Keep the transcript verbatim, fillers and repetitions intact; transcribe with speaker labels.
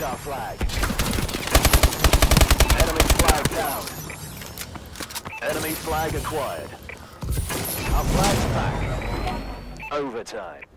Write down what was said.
Speaker 1: protect our flag. Enemy flag down. Enemy flag acquired. Our flag's back. Overtime.